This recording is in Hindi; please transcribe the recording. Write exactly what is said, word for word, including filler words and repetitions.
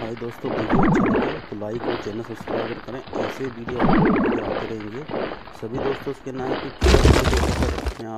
भाई दोस्तों वीडियो अच्छा लगे तो लाइक और चैनल सब्सक्राइब करें। ऐसे वीडियो आते रहेंगे। सभी दोस्तों के नाम की